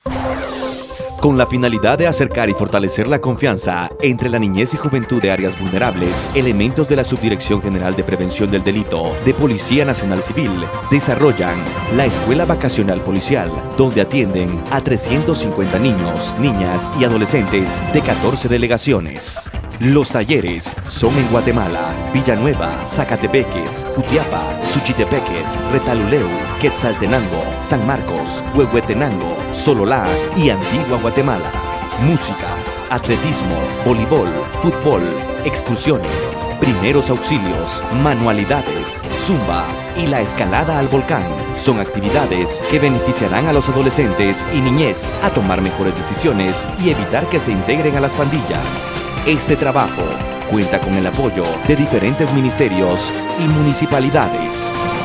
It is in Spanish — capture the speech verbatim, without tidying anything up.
Con la finalidad de acercar y fortalecer la confianza entre la niñez y juventud de áreas vulnerables, elementos de la Subdirección General de Prevención del Delito de Policía Nacional Civil desarrollan la Escuela Vacacional Policial, donde atienden a trescientos cincuenta niños, niñas y adolescentes de catorce delegaciones. Los talleres son en Guatemala, Villanueva, Zacatepeques, Jutiapa, Suchitepeques, Retaluleu, Quetzaltenango, San Marcos, Huehuetenango, Sololá y Antigua Guatemala. Música, atletismo, voleibol, fútbol, excursiones, primeros auxilios, manualidades, zumba y la escalada al volcán son actividades que beneficiarán a los adolescentes y niñez a tomar mejores decisiones y evitar que se integren a las pandillas. Este trabajo cuenta con el apoyo de diferentes ministerios y municipalidades.